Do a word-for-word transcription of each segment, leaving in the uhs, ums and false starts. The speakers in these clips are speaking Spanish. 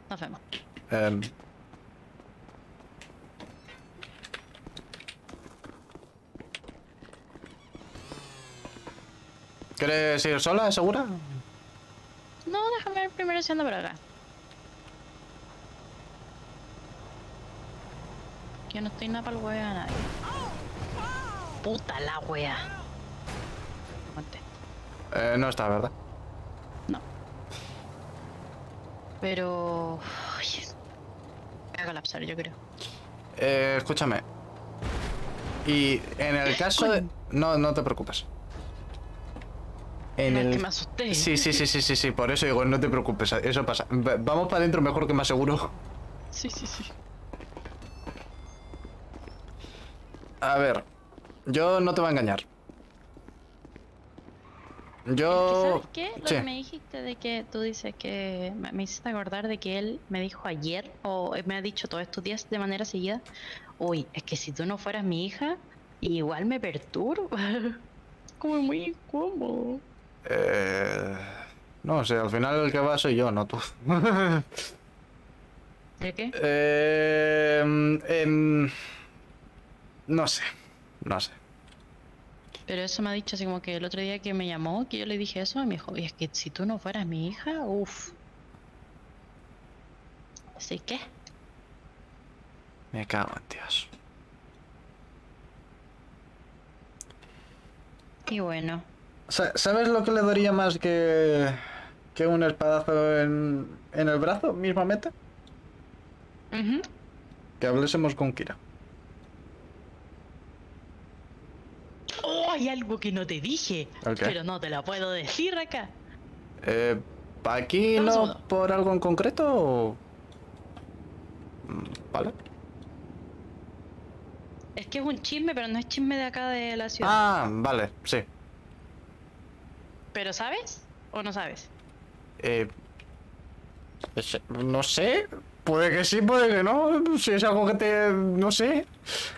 Nos vemos. Eh, ¿Quieres ir sola, segura? No, déjame ver primero si ando por acá. Yo no estoy nada para el wea a nadie. Puta la wea. Conté. Eh, no está, ¿verdad? No. Pero... Oye, voy a colapsar, yo creo. Eh, escúchame. Y en el caso de... No, no te preocupes. En No, es el... que me asusté. Sí, sí, sí, sí, sí, sí, por eso digo, no te preocupes, eso pasa. Va- Vamos para adentro mejor que más seguro. Sí, sí, sí. A ver, yo no te voy a engañar. Es que, Yo... ¿sabes qué? Lo Sí. que me dijiste de que tú dices que me, me hiciste acordar de que él me dijo ayer, o me ha dicho todos estos días de manera seguida, uy, es que si tú no fueras mi hija, igual me perturba. Como muy incómodo. Eh... No sé, al final el que va soy yo, no tú. ¿De qué? eh... em, No sé, no sé. Pero eso me ha dicho así como que el otro día que me llamó, que yo le dije eso, me dijo, y es que si tú no fueras mi hija, uff. Así que, Me cago en Dios. y bueno. Sa- ¿Sabes lo que le daría más que... que un espadazo en, en el brazo, mismamente? Ujú. Que hablésemos con Kira. Oh, hay algo que no te dije, ¿El qué? pero no te lo puedo decir acá. Eh, ¿Aquí Dame un no segundo. por algo en concreto o...? Mm, Vale. Es que es un chisme, pero no es chisme de acá de la ciudad. Ah, vale, sí. ¿Pero sabes o no sabes? Eh, es- no sé. Puede que sí, puede que no. Si es algo que te... no sé.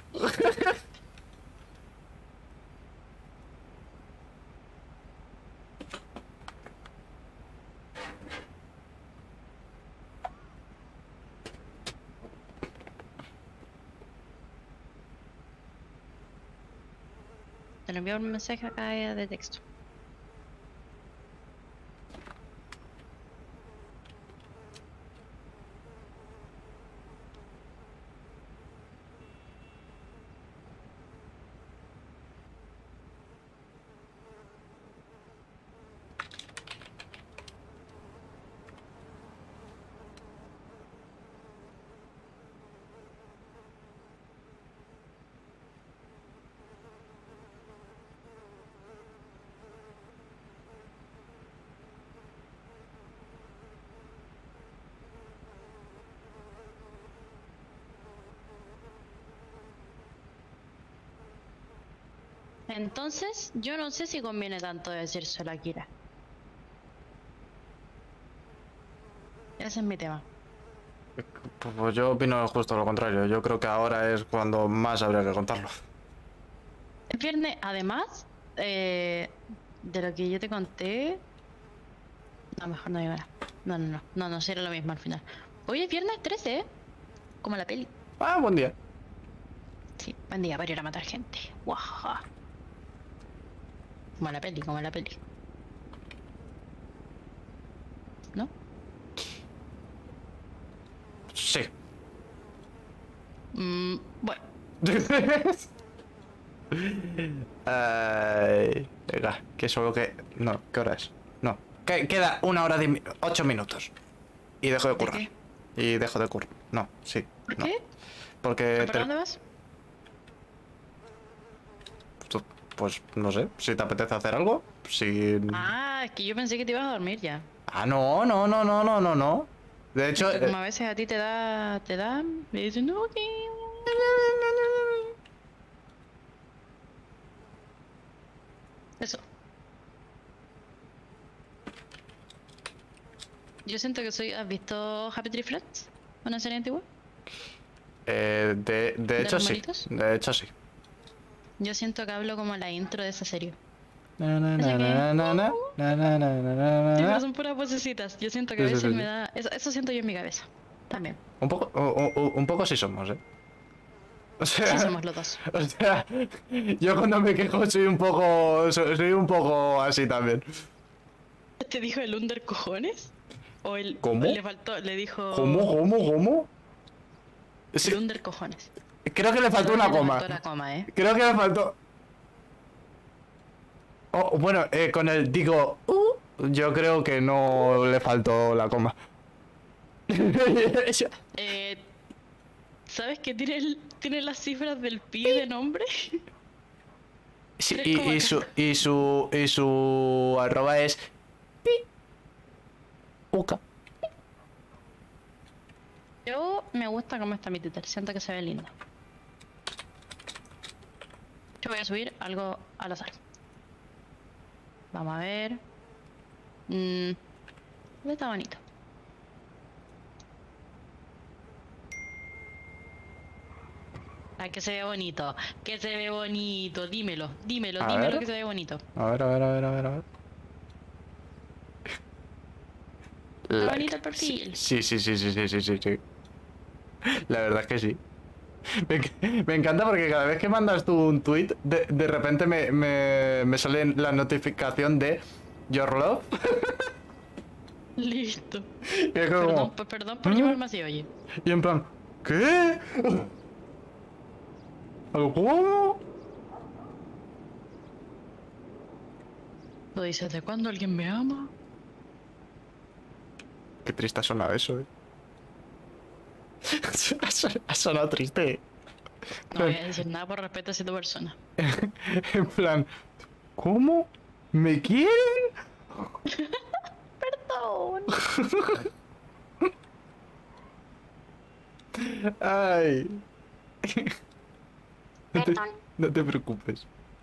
Te lo envío un mensaje acá de texto. Entonces, yo no sé si conviene tanto decírselo a Kira. Ese es mi tema. Pues yo opino justo lo contrario. Yo creo que ahora es cuando más habría que contarlo. El viernes, además, eh, de lo que yo te conté. No, mejor no digo nada. No, no, no. No, no, será lo mismo al final. Hoy es viernes trece, ¿eh? Como la peli. Ah, buen día. Sí, buen día para ir a matar gente. Guaja. Como la peli, como la peli. ¿No? Sí. Mm, bueno, Ay, venga, que solo que... No, ¿qué hora es? No. Que- queda una hora de... ocho minutos. Y dejo de ¿de currar. qué? Y dejo de currar. No, sí. ¿Por No. qué? Porque... ¿Para te- dónde vas? tú- Pues no sé, si te apetece hacer algo, si... Ah, es que yo pensé que te ibas a dormir ya. Ah, no, no, no, no, no, no, no. De hecho... Es que eh, como a veces a ti te da, te da, me dicen, no, que... Eso. Yo siento que soy, ¿has visto Happy Tree Friends? ¿Una serie antigua? eh, de, de ¿De hecho los sí. monitos? De hecho sí. Yo siento que hablo como la intro de esa serie. Na, na, na, Ese que... na, na, na, na, na, na, na, na, Sí, na. pero son puras vocecitas. Yo siento que a Sí, sí, veces sí, me sí. da... Eso, eso siento yo en mi cabeza. También. Un poco, u- u- un poco sí somos, ¿eh? O Sí, sea, somos los dos. o sea, yo cuando me quejo soy un poco, so- soy un poco así también. ¿Te dijo el under cojones? ¿O el... ¿Cómo? le faltó, le dijo... ¿Cómo, cómo, cómo? El Sí, under cojones. creo que le faltó Creo una que le coma. faltó la coma, ¿eh? Creo que le faltó. Oh, bueno, eh, con el digo, uh, yo creo que no le faltó la coma. Eh... ¿Sabes que tiene, el- tiene las cifras del pi de nombre? Sí, Tres y, coma y su catorce. y su y su arroba es pi uca. Yo me gusta cómo está mi Twitter, siento que se ve lindo. Yo voy a subir algo al azar. Vamos a ver. Mm, está bonito. Ah, que se ve bonito, que se ve bonito, dímelo, dímelo, A dímelo ver. que se ve bonito. A ver, a ver, a ver, a ver, a ver. Está bonito el perfil. Sí, sí, sí, sí, sí, sí, sí, sí. La verdad es que sí. Me, enc- me encanta porque cada vez que mandas tú un tweet, de, de repente me, me, me sale la notificación de Your Love. Listo. Y es como, Perdón, pues perdón por ¿eh? llamarme así, oye. Y en plan, ¿qué? ¿Cómo? ¿Lo dices de cuándo alguien me ama? Qué triste ha sonado eso, eh. Ha son- ha sonado triste. No voy a decir nada por respeto a esa persona. En plan, ¿cómo? ¿Me quieren? Perdón. Ay. No te, Perdón. no te preocupes.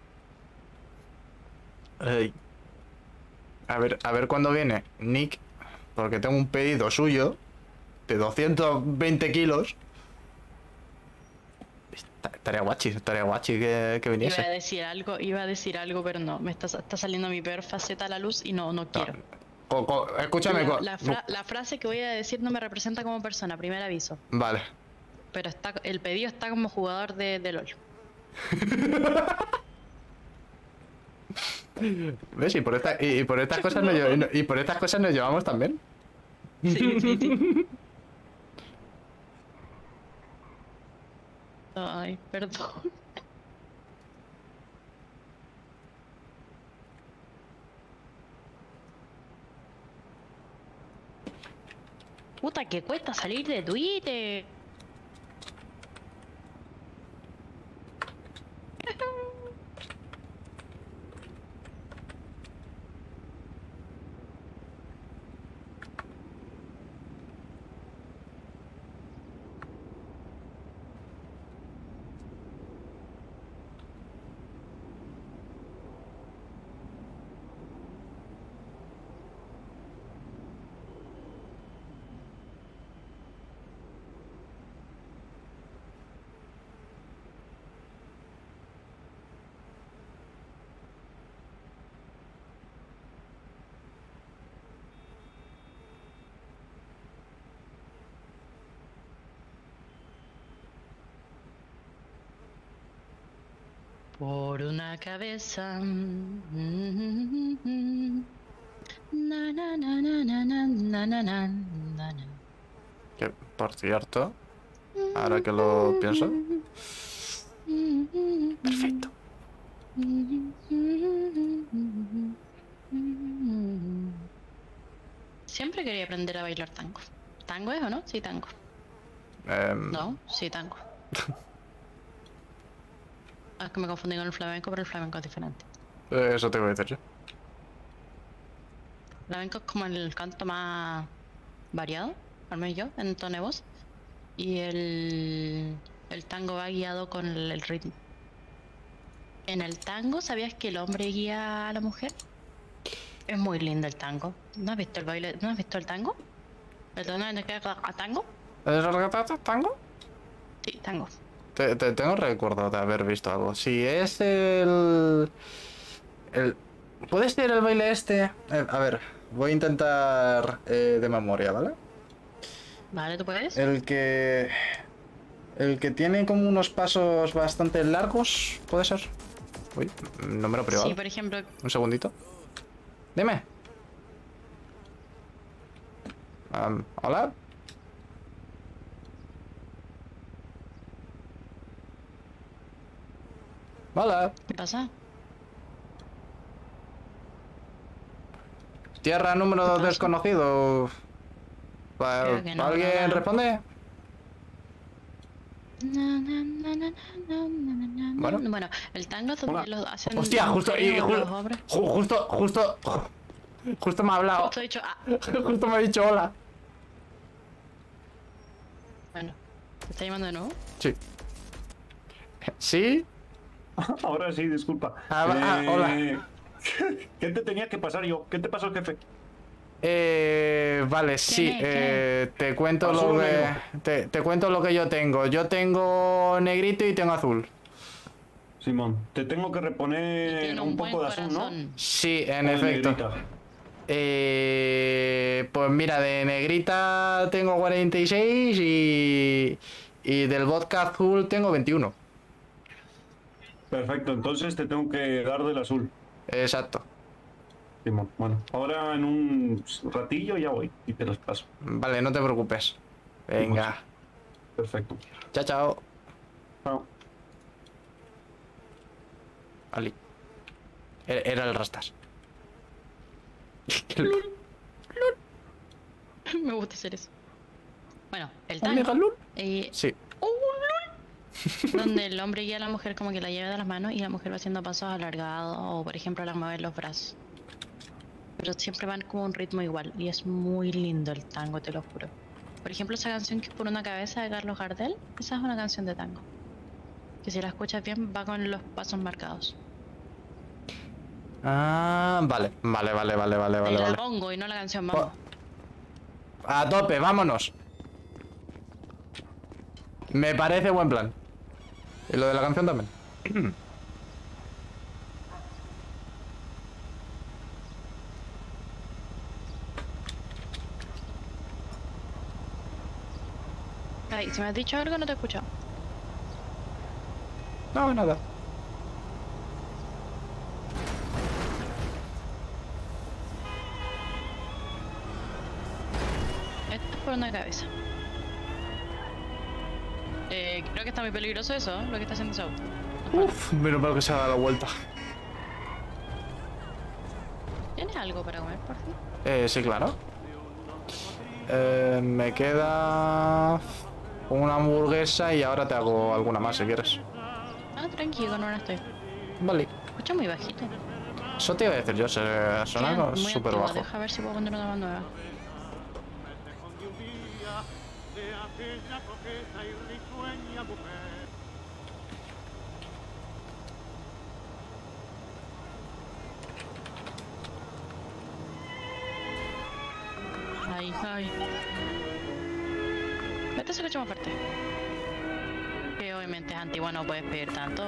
Ay. A ver, a ver cuándo viene Nick, porque tengo un pedido suyo de doscientos veinte kilos. Esta- Estaría guachi, estaría guachi que, que Iba a viniese. decir algo, iba a decir algo, pero no. Me está, está saliendo mi peor faceta a la luz y no, no quiero. Co- co- escúchame. La, co- la fra- la frase que voy a decir no me representa como persona, primer aviso. Vale. Pero está, el pedido está como jugador de, de LOL. ¿Ves? Y por, esta, y, y por estas cosas nos, lle- y por estas cosas nos llevamos también. Sí, sí, sí. Ay, perdón. Puta, que cuesta salir de Twitter. Por una cabeza. Na, na, na, na, na, na, na, na, na, na, na. Que, por cierto, ahora que lo pienso. Perfecto. Siempre quería aprender a bailar tango. ¿Tango es o no? Sí, tango. Em, No, sí, tango. Ah, es que me confundí con el flamenco, pero el flamenco es diferente. eh, Eso te voy a decir yo. El flamenco es como el canto más variado, al menos yo, en tono de voz. Y el, el tango va guiado con el, el ritmo. En el tango, ¿sabías que el hombre guía a la mujer? Es muy lindo el tango. ¿No has visto el baile? ¿No has visto el tango? ¿El tango de que a tango? ¿Es el gato tango? Sí, tango. Te, te- tengo recuerdo de haber visto algo. Si es el. El. ¿Puedes ser el baile este? Eh, a ver, voy a intentar eh, de memoria, ¿vale? Vale, ¿tú puedes? El que... El que tiene como unos pasos bastante largos, ¿puede ser? Uy, número privado. Sí, por ejemplo... Un segundito. Dime. Um, ¿Hola? Hola. ¿Qué pasa? Tierra número ¿Qué pasa? desconocido. Pa- Creo que no, ¿Alguien no, no. responde? Na, na, na, na, na, na, na, na, Bueno. na. Bueno, el tango es donde Hola. los hacen Hostia, las justo, mujeres y, o ju- los hombres. ju- justo, justo, justo me ha hablado. Justo he dicho, ah, Justo me ha dicho hola. bueno, ¿te está llamando de nuevo? Sí. ¿Sí? Ahora sí, disculpa. Ah, va- ah, hola. ¿Qué te tenía que pasar yo? ¿Qué te pasó, jefe? Eh, vale, sí. ¿Qué? eh, te cuento Azul lo o que negro. te, te cuento lo que yo tengo. Yo tengo negrito y tengo azul. Simón, te tengo que Y reponer tiene un un buen poco de azul, ¿no? corazón. Sí, en O de efecto. negrita. Eh, pues mira, de negrita tengo cuarenta y seis y, y del vodka azul tengo veintiuno. Perfecto, entonces te tengo que dar del azul. Exacto. Simón, bueno, ahora en un ratillo ya voy y te los paso. Vale, no te preocupes. Venga. Perfecto. Chao, chao. Chao. Ali. Era era el Rastas. Me gusta hacer eso. Bueno, el Omega tango. Lul. eh, Sí. donde el hombre guía a la mujer como que la lleva de las manos y la mujer va haciendo pasos alargados o por ejemplo la mueve los brazos. Pero siempre van como a un ritmo igual y es muy lindo el tango, te lo juro. Por ejemplo, esa canción que es Por una cabeza de Carlos Gardel, esa es una canción de tango. Que si la escuchas bien va con los pasos marcados. Ah, vale. Vale, vale, vale, vale, Te vale, la vale. pongo y no la canción, Po- vamos. A tope, vámonos. Me parece buen plan. Y lo de la canción también. Ay, si me has dicho algo no te he escuchado. No, nada. Esto es por una cabeza. Eh, creo que está muy peligroso eso, ¿eh? Lo que está haciendo ese auto. Uf, menos mal que se ha dado la vuelta. ¿Tienes algo para comer, por fin? Eh, sí, claro. Eh, me queda una hamburguesa y ahora te hago alguna más si quieres. Ah, tranquilo, con una estoy. Vale. Escucha muy bajito. Eso te iba a decir yo, se suena Queda muy súper antigua, bajo. Deja ver si puedo poner una más nueva. Ay, ay. Este se escucha más fuerte. Que obviamente es antigua, no puedes pedir tanto.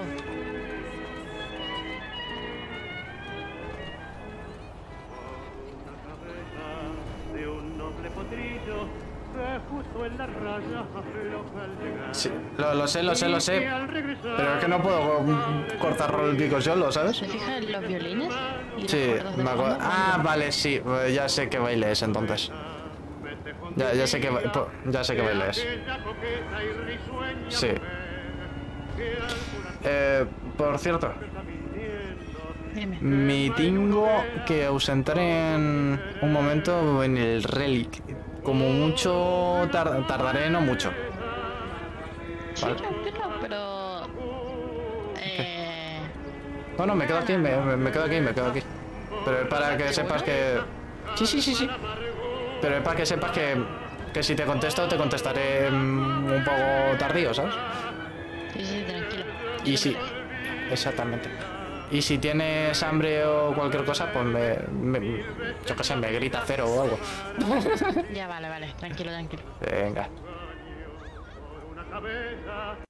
De un noble potrillo que justo en la raya afloja al llegar. Sí, lo, lo sé, lo sé, lo Y sé. que al regresar Pero es que no puedo mm, cortar el pico solo, ¿sabes? ¿Te fijas en los violines? Y las Sí, cuerdas de me acuerdo. fondo? Ah, vale, sí. eh, Ya sé qué baile es entonces. Ya, ya sé que ba- po- ya sé qué baile es. aquella coqueta y risueña Sí. mujer que alguna Eh, por cierto, está mintiendo. Dime. me tengo que ausentar en un momento en el relic. Como mucho tar- tardaré, no mucho. Sí, Vale. tranquilo, pero... Eh... No, no, me quedo aquí, me, me- me quedo aquí, me quedo aquí. Pero es para que sepas que... Sí, sí, sí, sí. Pero es para que sepas que, que si te contesto, te contestaré mm, un poco tardío, ¿sabes? Sí, sí, tranquilo. Y sí, exactamente. Y si tienes hambre o cualquier cosa, pues me, me- yo qué sé, me grita cero o algo. Ya, vale, vale. Tranquilo, tranquilo. Venga. Una cabeza